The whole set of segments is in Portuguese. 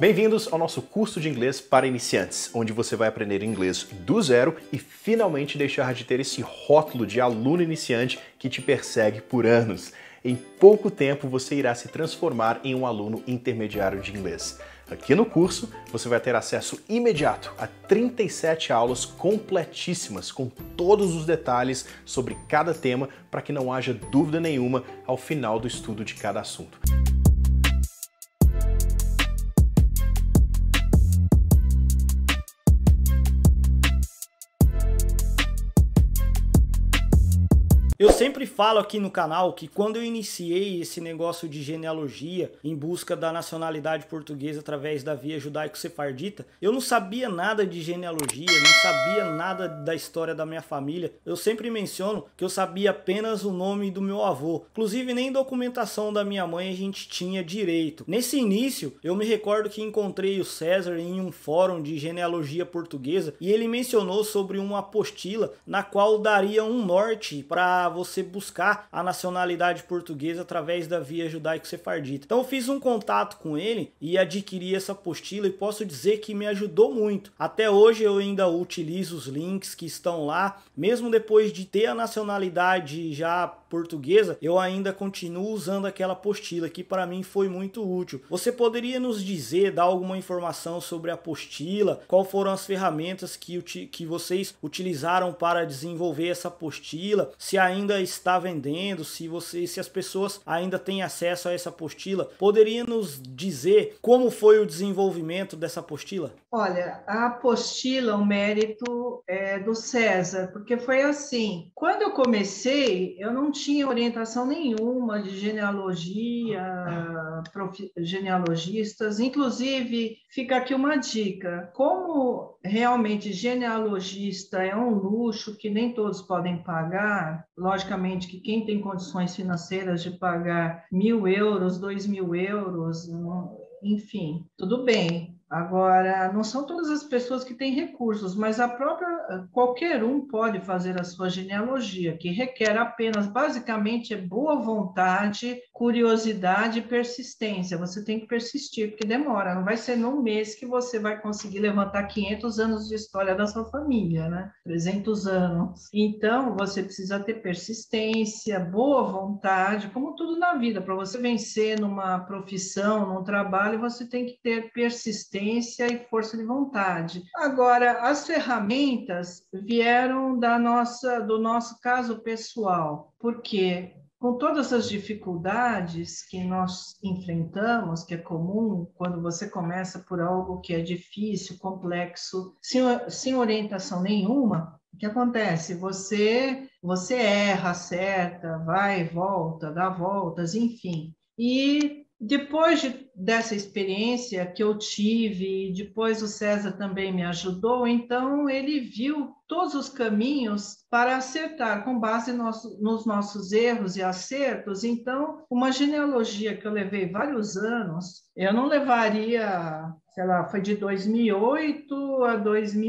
Bem-vindos ao nosso curso de inglês para iniciantes, onde você vai aprender inglês do zero e finalmente deixar de ter esse rótulo de aluno iniciante que te persegue por anos. Em pouco tempo você irá se transformar em um aluno intermediário de inglês. Aqui no curso você vai ter acesso imediato a 37 aulas completíssimas com todos os detalhes sobre cada tema para que não haja dúvida nenhuma ao final do estudo de cada assunto. Eu sempre falo aqui no canal que quando eu iniciei esse negócio de genealogia em busca da nacionalidade portuguesa através da via judaico-sefardita, eu não sabia nada de genealogia, não sabia nada da história da minha família. Eu sempre menciono que eu sabia apenas o nome do meu avô. Inclusive nem documentação da minha mãe a gente tinha direito. Nesse início, eu me recordo que encontrei o César em um fórum de genealogia portuguesa e ele mencionou sobre uma apostila na qual daria um norte para você buscar a nacionalidade portuguesa através da via judaico-sefardita. Então eu fiz um contato com ele e adquiri essa apostila e posso dizer que me ajudou muito. Até hoje eu ainda utilizo os links que estão lá, mesmo depois de ter a nacionalidade já portuguesa, eu ainda continuo usando aquela apostila que para mim foi muito útil. Você poderia nos dizer, dar alguma informação sobre a apostila? Qual foram as ferramentas que vocês utilizaram para desenvolver essa apostila? Se ainda está vendendo, se as pessoas ainda têm acesso a essa apostila, poderia nos dizer como foi o desenvolvimento dessa apostila? Olha, a apostila, o mérito é do César, porque foi assim, quando eu comecei, eu não tinha orientação nenhuma de genealogia, genealogistas, inclusive, fica aqui uma dica, como realmente genealogista é um luxo que nem todos podem pagar, logicamente que quem tem condições financeiras de pagar 1.000 euros, 2.000 euros, enfim, tudo bem. Agora, não são todas as pessoas que têm recursos, mas qualquer um pode fazer a sua genealogia, que requer apenas, basicamente, boa vontade, curiosidade e persistência. Você tem que persistir, porque demora, não vai ser num mês que você vai conseguir levantar 500 anos de história da sua família, né? 300 anos. Então, você precisa ter persistência, boa vontade, como tudo na vida. Para você vencer numa profissão, num trabalho, você tem que ter persistência e força de vontade. Agora, as ferramentas vieram do nosso caso pessoal, porque com todas as dificuldades que nós enfrentamos, que é comum quando você começa por algo que é difícil, complexo, sem orientação nenhuma, o que acontece? Você erra, acerta, vai e volta, dá voltas, enfim. E depois dessa experiência que eu tive, depois o César também me ajudou, então ele viu todos os caminhos para acertar com base nos nossos erros e acertos. Então, uma genealogia que eu levei vários anos, eu não levaria, sei lá, foi de 2008 a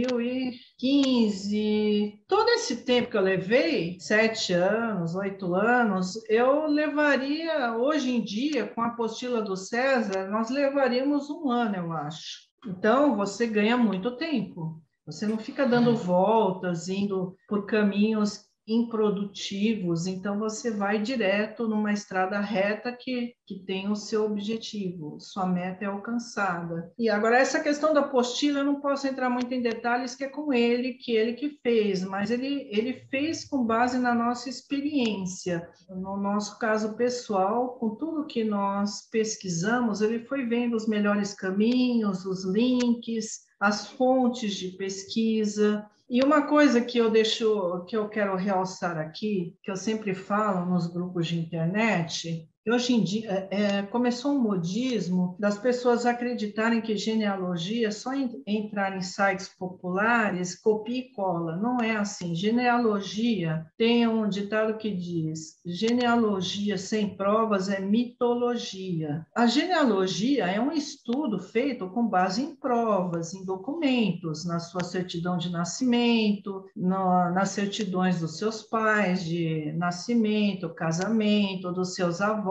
2015. Todo esse tempo que eu levei, 7 anos, 8 anos, eu levaria, hoje em dia, com a apostila do César, nós levaríamos 1 ano, eu acho. Então, você ganha muito tempo. Você não fica dando voltas, indo por caminhos improdutivos, então você vai direto numa estrada reta que tem o seu objetivo, sua meta é alcançada. E agora essa questão da apostila, eu não posso entrar muito em detalhes, que é com ele que fez, mas ele fez com base na nossa experiência, no nosso caso pessoal, com tudo que nós pesquisamos, ele foi vendo os melhores caminhos, os links, as fontes de pesquisa. E uma coisa que eu quero realçar aqui, que eu sempre falo nos grupos de internet, hoje em dia começou um modismo das pessoas acreditarem que genealogia é só entrar em sites populares, copia e cola. Não é assim. Genealogia tem um ditado que diz: genealogia sem provas é mitologia. A genealogia é um estudo feito com base em provas, em documentos, na sua certidão de nascimento, nas certidões dos seus pais de nascimento, casamento, dos seus avós,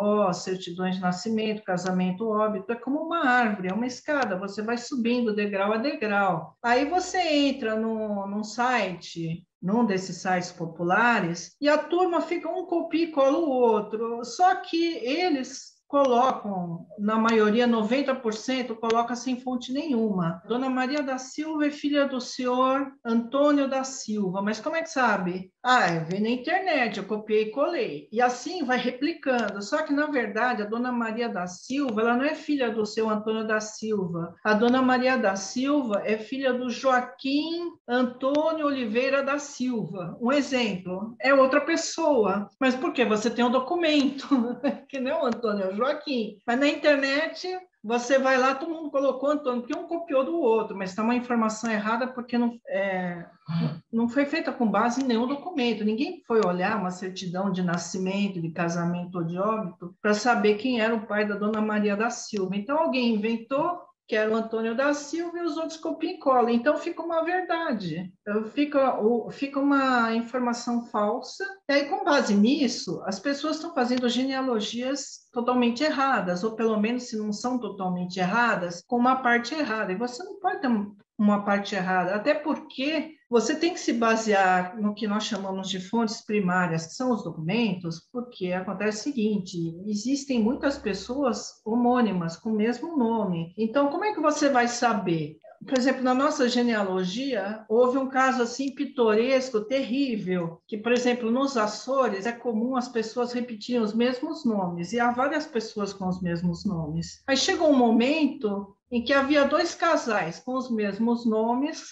avós, certidões de nascimento, casamento, óbito, é como uma árvore, é uma escada, você vai subindo degrau a degrau. Aí você entra num site, num desses sites populares, e a turma fica um copia e cola o outro, só que eles colocam, na maioria, 90%, coloca sem fonte nenhuma. Dona Maria da Silva é filha do senhor Antônio da Silva, mas como é que sabe? Eu vi na internet, eu copiei e colei. E assim vai replicando. Só que, na verdade, a Dona Maria da Silva, ela não é filha do seu Antônio da Silva. A Dona Maria da Silva é filha do Joaquim Antônio Oliveira da Silva. Um exemplo, é outra pessoa. Mas por quê? Você tem um documento, que não é o Antônio, é o Joaquim. Mas na internet, você vai lá, todo mundo colocou Antônio, porque um copiou do outro, mas está uma informação errada porque não foi feita com base em nenhum documento. Ninguém foi olhar uma certidão de nascimento, de casamento ou de óbito para saber quem era o pai da Dona Maria da Silva. Então, alguém inventou que era o Antônio da Silva e os outros copiam e colam. Então, fica uma verdade, fica uma informação falsa. E aí, com base nisso, as pessoas estão fazendo genealogias totalmente erradas, ou pelo menos, se não são totalmente erradas, com uma parte errada. E você não pode ter uma parte errada, até porque você tem que se basear no que nós chamamos de fontes primárias, que são os documentos, porque acontece o seguinte, existem muitas pessoas homônimas com o mesmo nome. Então, como é que você vai saber? Por exemplo, na nossa genealogia, houve um caso assim pitoresco, terrível, que, por exemplo, nos Açores é comum as pessoas repetirem os mesmos nomes, e há várias pessoas com os mesmos nomes. Aí chegou um momento em que havia 2 casais com os mesmos nomes,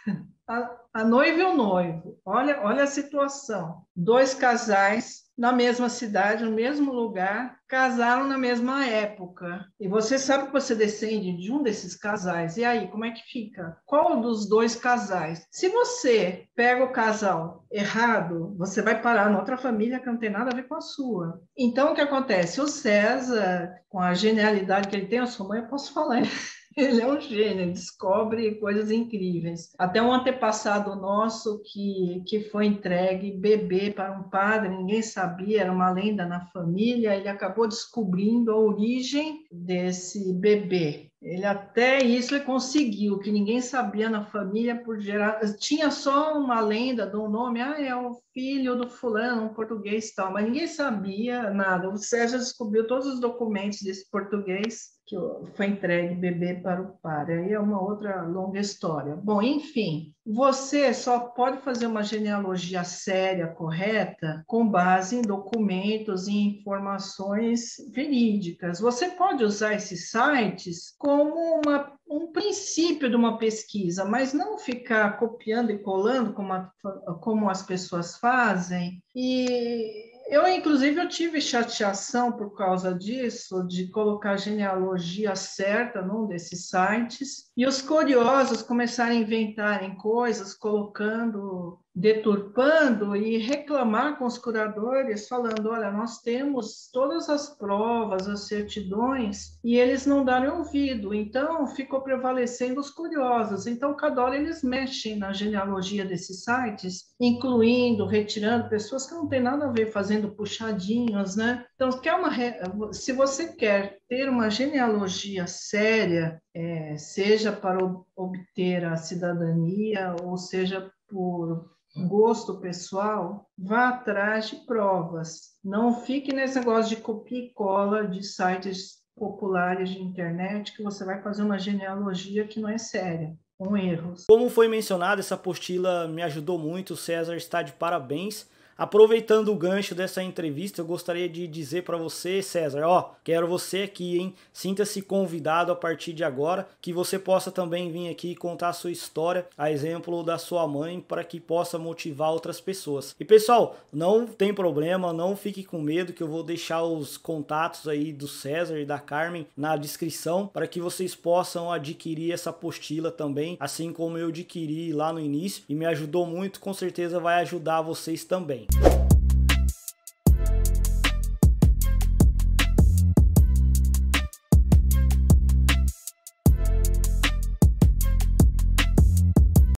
a noiva e o noivo. Olha a situação. 2 casais na mesma cidade, no mesmo lugar, casaram na mesma época. E você sabe que você descende de um desses casais. E aí, como é que fica? Qual dos 2 casais? Se você pega o casal errado, você vai parar em outra família que não tem nada a ver com a sua. Então, o que acontece? O César, com a genialidade que ele tem, a sua mãe, eu posso falar, ele é um gênio, descobre coisas incríveis. Até um antepassado nosso que foi entregue bebê para um padre, ninguém sabia, era uma lenda na família, ele acabou descobrindo a origem desse bebê. Ele conseguiu, que ninguém sabia na família por gerar. Tinha só uma lenda do nome, é o filho do fulano, um português e tal, mas ninguém sabia nada. O Sérgio descobriu todos os documentos desse português que foi entregue bebê para o padre. Aí é uma outra longa história. Bom, enfim, você só pode fazer uma genealogia séria, correta, com base em documentos e informações verídicas. Você pode usar esses sites como um princípio de uma pesquisa, mas não ficar copiando e colando como as pessoas fazem. E eu tive chateação por causa disso, de colocar a genealogia certa num desses sites, e os curiosos começarem a inventarem coisas, deturpando e reclamar com os curadores, falando, olha, nós temos todas as provas, as certidões, e eles não deram ouvido, então ficou prevalecendo os curiosos. Então, cada hora eles mexem na genealogia desses sites, incluindo, retirando pessoas que não têm nada a ver, fazendo puxadinhos, né? Então, se você quer ter uma genealogia séria, seja para obter a cidadania, ou seja por gosto pessoal, vá atrás de provas. Não fique nesse negócio de copia e cola de sites populares de internet, que você vai fazer uma genealogia que não é séria, com erros. Como foi mencionado, essa apostila me ajudou muito, o César está de parabéns. Aproveitando o gancho dessa entrevista, eu gostaria de dizer para você, César, quero você aqui, hein? Sinta-se convidado a partir de agora, que você possa também vir aqui e contar a sua história, a exemplo da sua mãe, para que possa motivar outras pessoas. E pessoal, não tem problema, não fique com medo, que eu vou deixar os contatos aí do César e da Carmen na descrição, para que vocês possam adquirir essa apostila também, assim como eu adquiri lá no início, e me ajudou muito, com certeza vai ajudar vocês também.